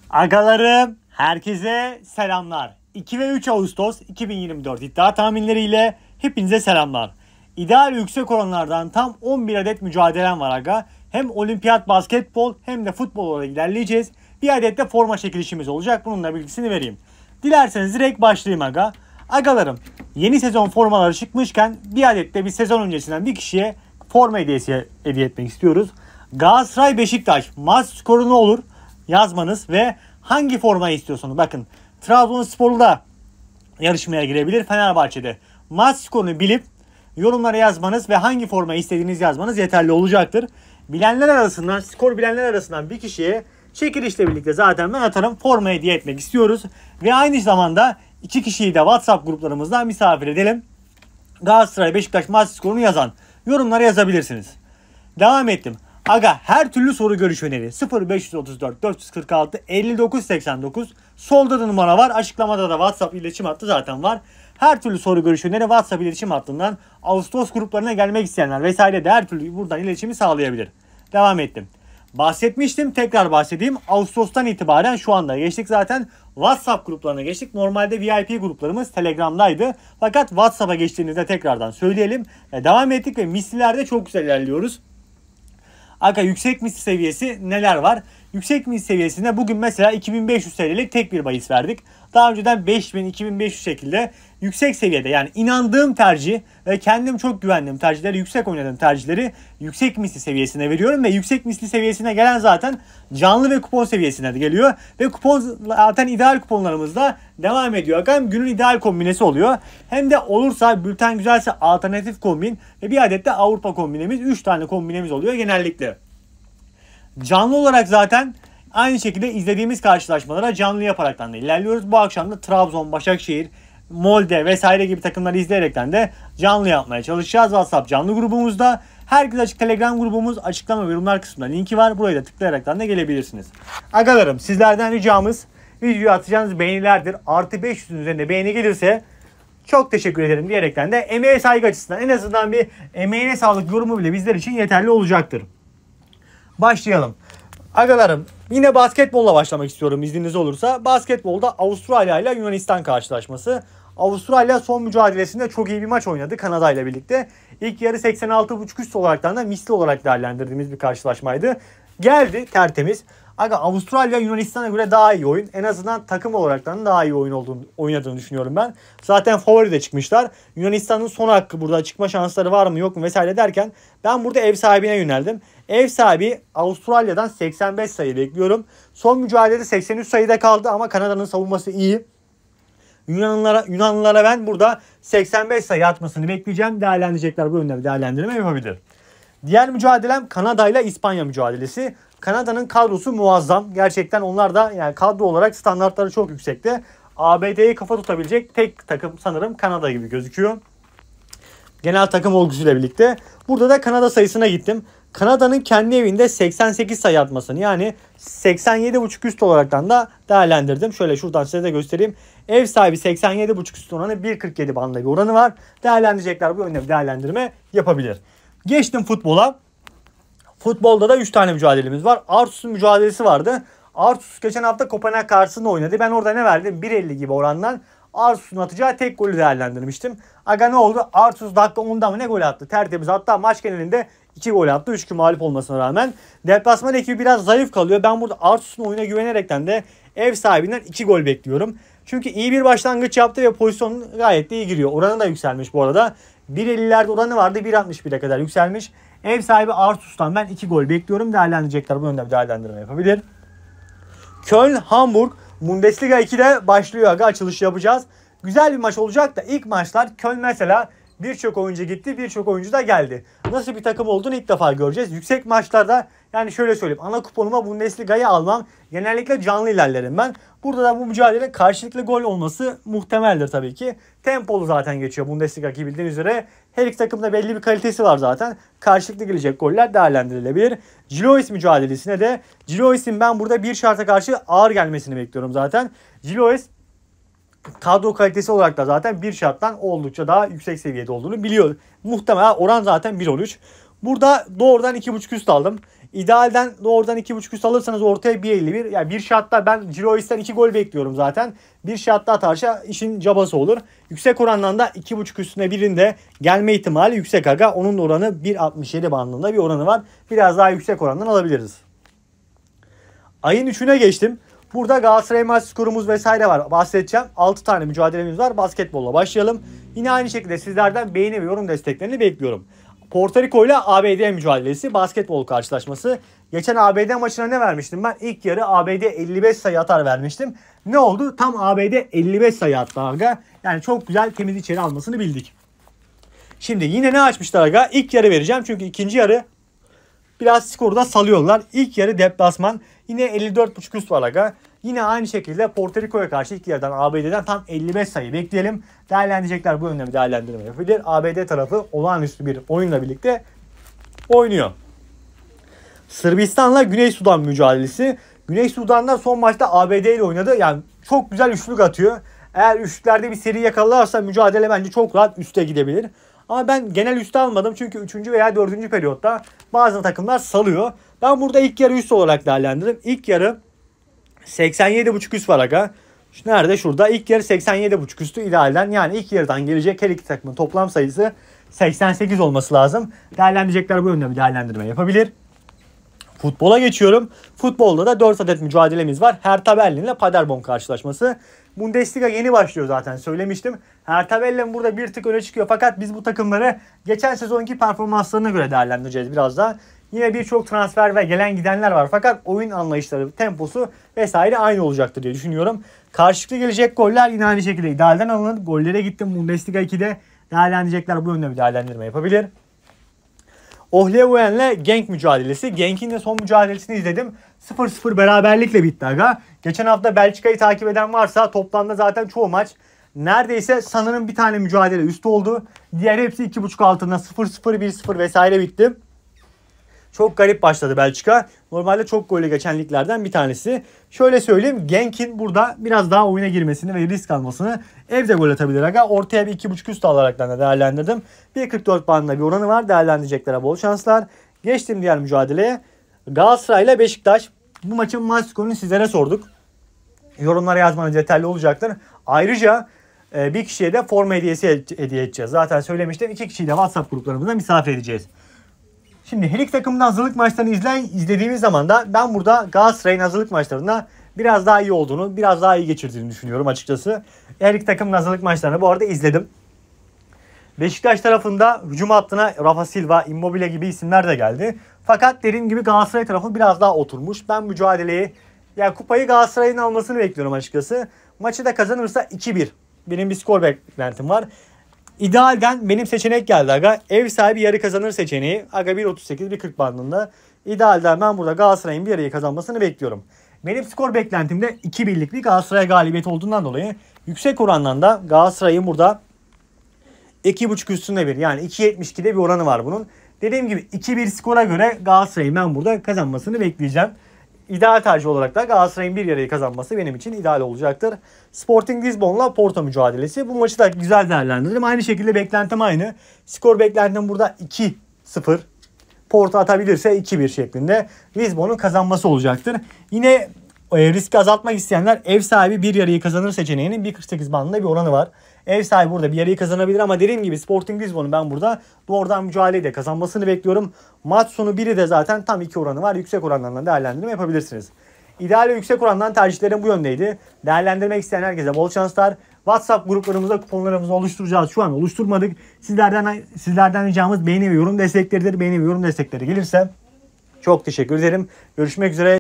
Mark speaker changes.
Speaker 1: Agalarım, herkese selamlar. 2 ve 3 Ağustos 2024 iddia tahminleriyle hepinize selamlar. İdeal yüksek oranlardan tam 11 adet mücadelem var aga. Hem olimpiyat basketbol hem de futbol olarak ilerleyeceğiz. Bir adet de forma çekilişimiz olacak. Bunun da bilgisini vereyim. Dilerseniz direkt başlayayım aga. Agalarım, yeni sezon formaları çıkmışken bir adet de bir sezon öncesinden bir kişiye forma hediyesi hediye etmek istiyoruz. Galatasaray Beşiktaş maç skoru ne olur yazmanız ve hangi formayı istiyorsanız, bakın Trabzonspor'da yarışmaya girebilir, Fenerbahçe'de maç skorunu bilip yorumlara yazmanız ve hangi formayı istediğiniz yazmanız yeterli olacaktır. Skor bilenler arasından bir kişiye çekilişle birlikte zaten ben atarım, forma hediye etmek istiyoruz. Ve aynı zamanda iki kişiyi de WhatsApp gruplarımızdan misafir edelim. Galatasaray Beşiktaş maç skorunu yazan yorumlara yazabilirsiniz. Devam ettim. Aga, her türlü soru görüş öneri 0534 446 59 89, solda da numara var, açıklamada da WhatsApp iletişim hattı zaten var. Her türlü soru görüş öneri WhatsApp iletişim hattından Ağustos gruplarına gelmek isteyenler vesaire de her türlü buradan iletişimi sağlayabilir. Devam ettim. Bahsetmiştim, tekrar bahsedeyim. Ağustos'tan itibaren şu anda geçtik zaten. WhatsApp gruplarına geçtik. Normalde VIP gruplarımız Telegram'daydı. Fakat WhatsApp'a geçtiğinizde tekrardan söyleyelim. Devam ettik ve mislilerde çok güzel ilerliyoruz. Aga, yüksek misli seviyesi neler var? Yüksek misli seviyesinde bugün mesela 2500 TL'lik tek bir bahis verdik. Daha önceden 5000-2500 şekilde yüksek seviyede, yani inandığım tercih ve kendim çok güvendiğim tercihleri, yüksek oynadığım tercihleri yüksek misli seviyesine veriyorum. Ve yüksek misli seviyesine gelen zaten canlı ve kupon seviyesine de geliyor. Ve kupon zaten ideal kuponlarımızda devam ediyor. Hem günün ideal kombinesi oluyor. Hem de olursa, bülten güzelse alternatif kombin ve bir adet de Avrupa kombinemiz. 3 tane kombinemiz oluyor genellikle. Canlı olarak zaten aynı şekilde izlediğimiz karşılaşmalara canlı yaparaktan da ilerliyoruz. Bu akşam da Trabzon, Başakşehir, Molde vesaire gibi takımları izleyerekten de canlı yapmaya çalışacağız. WhatsApp canlı grubumuzda. Herkes açık, Telegram grubumuz açıklama ve yorumlar kısmında linki var. Buraya da tıklayaraktan da gelebilirsiniz. Agalarım, sizlerden ricamız videoyu atacağınız beğenilerdir. Artı 500'ün üzerinde beğeni gelirse çok teşekkür ederim diyerekten de emeğe saygı açısından en azından bir emeğine sağlık yorumu bile bizler için yeterli olacaktır. Başlayalım. Agalarım, yine basketbolla başlamak istiyorum izniniz olursa. Basketbolda Avustralya ile Yunanistan karşılaşması. Avustralya son mücadelesinde çok iyi bir maç oynadı Kanada ile birlikte. İlk yarı 86.5 üst olaraktan da misli olarak değerlendirdiğimiz bir karşılaşmaydı. Geldi tertemiz. Aga, Avustralya Yunanistan'a göre daha iyi oyun. En azından takım olaraktan daha iyi oynadığını düşünüyorum ben. Zaten favori de çıkmışlar. Yunanistan'ın son hakkı, burada çıkma şansları var mı yok mu vesaire derken ben burada ev sahibine yöneldim. Ev sahibi Avustralya'dan 85 sayı bekliyorum. Son mücadelede 83 sayıda kaldı ama Kanada'nın savunması iyi. Yunanlılara ben burada 85 sayı atmasını bekleyeceğim. Değerlendirecekler, bu yönde bir değerlendirme yapabilir. Diğer mücadelem Kanada ile İspanya mücadelesi. Kanada'nın kadrosu muazzam. Gerçekten onlar da yani kadro olarak standartları çok yüksekte. ABD'ye kafa tutabilecek tek takım sanırım Kanada gibi gözüküyor. Genel takım olgusuyla birlikte. Burada da Kanada sayısına gittim. Kanada'nın kendi evinde 88 sayı atmasını, yani 87.5 üst olaraktan da değerlendirdim. Şöyle şuradan size de göstereyim. Ev sahibi 87.5 üst oranı, 1.47 bandında bir oranı var. Değerlendirecekler, bu yönde bir değerlendirme yapabilir. Geçtim futbola. Futbolda da 3 tane mücadelemiz var. Artus'un mücadelesi vardı. Artus geçen hafta Kopenhag karşısında oynadı. Ben orada ne verdim? 1.50 gibi orandan Artus'un atacağı tek golü değerlendirmiştim. Aga, ne oldu? Artus dakika 10'da mı ne gol attı? Tertemiz. Hatta maç genelinde 2 gol attı. 3-2 mağlup olmasına rağmen. Deplasman ekibi biraz zayıf kalıyor. Ben burada Artus'un oyuna güvenerekten de ev sahibinden 2 gol bekliyorum. Çünkü iyi bir başlangıç yaptı ve pozisyon gayet de iyi giriyor. Oranı da yükselmiş bu arada. 1.50'lerde oranı vardı. 1.61'e kadar yükselmiş. Ev sahibi Artus'tan ben 2 gol bekliyorum. Değerlendirecekler, bu yönde bir değerlendirme yapabilir. Köln, Hamburg, Bundesliga 2'de başlıyor aga. Açılış yapacağız. Güzel bir maç olacak da ilk maçlar Köln mesela birçok oyuncu gitti, birçok oyuncu da geldi. Nasıl bir takım olduğunu ilk defa göreceğiz. Yüksek maçlarda, yani şöyle söyleyeyim, ana kuponuma Bundesliga'yı almam. Genellikle canlı ilerlerim ben. Burada da bu mücadele karşılıklı gol olması muhtemeldir tabii ki. Tempolu zaten geçiyor Bundesliga ki, bildiğiniz üzere. Her iki takımda belli bir kalitesi var zaten. Karşılıklı gelecek goller değerlendirilebilir. Gilois mücadelesine de, Gilois'in ben burada bir şarta karşı ağır gelmesini bekliyorum zaten. Gilois kadro kalitesi olarak da zaten bir şarttan oldukça daha yüksek seviyede olduğunu biliyor. Muhtemelen oran zaten 1.13. Burada doğrudan 2.5 üst aldım. İdealden doğrudan 2.5 üst alırsanız ortaya 1.51. Yani bir şatta ben Cirois'ten 2 gol bekliyorum zaten. Bir şatta atarsa işin cabası olur. Yüksek orandan da 2.5 üstüne birinde gelme ihtimali yüksek aga. Onun da oranı 1.67 bandında bir oranı var. Biraz daha yüksek orandan alabiliriz. Ayın 3'üne geçtim. Burada Galatasaray maç skorumuz vesaire var. Bahsedeceğim. 6 tane mücadelemiz var. Basketbolla başlayalım. Yine aynı şekilde sizlerden beğeni ve yorum desteklerini bekliyorum. Porto Rico ile ABD mücadelesi, basketbol karşılaşması. Geçen ABD maçına ne vermiştim ben? İlk yarı ABD 55 sayı atar vermiştim. Ne oldu? Tam ABD 55 sayı attı aga. Yani çok güzel temiz içeri almasını bildik. Şimdi yine ne açmışlar aga? İlk yarı vereceğim çünkü ikinci yarı biraz skoru da salıyorlar. İlk yarı deplasman. Yine 54.5 üst var aga. Yine aynı şekilde Porto Rico'ya karşı ilk yarıdan ABD'den tam 55 sayı bekleyelim. Değerlendirecekler, bu yönde bir değerlendirme yapabilir. ABD tarafı olağanüstü bir oyunla birlikte oynuyor. Sırbistan'la Güney Sudan mücadelesi. Güney Sudan'da son maçta ABD ile oynadı. Yani çok güzel üçlük atıyor. Eğer üçlüklerde bir seri yakalarsa mücadele bence çok rahat üste gidebilir. Ama ben genel üste almadım çünkü 3. veya 4. periyotta bazı takımlar salıyor. Ben burada ilk yarı üst olarak değerlendiririm. İlk yarı 87.5 üst var aga. Nerede? Şurada. İlk yarı 87.5 üstü idealden. Yani ilk yarıdan gelecek her iki takımın toplam sayısı 88 olması lazım. Değerlendirecekler bu yönde bir değerlendirme yapabilir. Futbola geçiyorum. Futbolda da 4 adet mücadelemiz var. Hertha Berlin ile Paderborn karşılaşması. Bundesliga yeni başlıyor zaten, söylemiştim. Hertha Berlin burada bir tık öne çıkıyor. Fakat biz bu takımları geçen sezonki performanslarına göre değerlendireceğiz biraz daha. Yine birçok transfer ve gelen gidenler var. Fakat oyun anlayışları, temposu vesaire aynı olacaktır diye düşünüyorum. Karşılıklı gelecek goller yine aynı şekilde idealden alınır. Gollere gittim. Bundesliga 2'de değerlendirecekler bu yönde bir değerlendirme yapabilir. Ohlevuen'le Genk mücadelesi. Genk'in de son mücadelesini izledim. 0-0 beraberlikle bitti aga. Geçen hafta Belçika'yı takip eden varsa toplamda zaten çoğu maç neredeyse sanırım bir tane mücadele üstü oldu. Diğer hepsi 2.5 altında 0-0, 1-0 vesaire bitti. Çok garip başladı Belçika. Normalde çok golle geçen liglerden bir tanesi. Şöyle söyleyeyim, Genk'in burada biraz daha oyuna girmesini ve risk almasını, evde gol atabilir aga. Ortaya bir 2.5 üst alarak da değerlendirdim. 1.44 bandında bir oranı var. Değerlendireceklere bol şanslar. Geçtim diğer mücadeleye. Galatasaray ile Beşiktaş. Bu maçın maç skorunu sizlere sorduk. Yorumlara yazmanız yeterli olacaktır. Ayrıca bir kişiye de forma hediyesi hediye edeceğiz. Zaten söylemiştim. 2 kişiyi de WhatsApp gruplarımızda misafir edeceğiz. Şimdi her iki takımın hazırlık maçlarını izlediğimiz zaman da ben burada Galatasaray'ın hazırlık maçlarında biraz daha iyi olduğunu, biraz daha iyi geçirdiğini düşünüyorum açıkçası. Her iki takımın hazırlık maçlarını bu arada izledim. Beşiktaş tarafında hücum hattına Rafa Silva, Immobile gibi isimler de geldi. Fakat dediğim gibi Galatasaray tarafı biraz daha oturmuş. Ben mücadeleyi, yani kupayı Galatasaray'ın almasını bekliyorum açıkçası. Maçı da kazanırsa 2-1. Benim bir skor beklentim var. İdealden benim seçenek geldi aga. Ev sahibi yarı kazanır seçeneği. Aga 1.38, 1.40 bandında. İdealden ben burada Galatasaray'ın bir yarıyı kazanmasını bekliyorum. Benim skor beklentimde 2-1'lik bir Galatasaray galibiyeti olduğundan dolayı yüksek orandan da Galatasaray'ın burada 2.5 üstünde bir, yani 2.72'de bir oranı var bunun. Dediğim gibi 2-1 skora göre Galatasaray'ın ben burada kazanmasını bekleyeceğim. İdeal tercih olarak da Galatasaray'ın bir yarıyı kazanması benim için ideal olacaktır. Sporting Lisbon'la Porto mücadelesi. Bu maçı da güzel değerlendirdim. Aynı şekilde beklentim aynı. Skor beklentim burada 2-0. Porto atabilirse 2-1 şeklinde Lisbon'un kazanması olacaktır. Yine riski azaltmak isteyenler ev sahibi bir yarıyı kazanır seçeneğinin 1.48 bandında bir oranı var. Ev sahibi burada bir yarıyı kazanabilir ama dediğim gibi Sporting Lisbon'un ben burada doğrudan mücadeleyle kazanmasını bekliyorum. Maç sonu biri de zaten tam 2 oranı var. Yüksek oranlardan değerlendirme yapabilirsiniz. İdeal ve yüksek orandan tercihlerim bu yöndeydi. Değerlendirmek isteyen herkese bol şanslar. WhatsApp gruplarımızda kuponlarımızı oluşturacağız. Şu an oluşturmadık. Sizlerden ricamız beğeni ve yorum destekleridir. Beğeni ve yorum destekleri gelirse çok teşekkür ederim. Görüşmek üzere.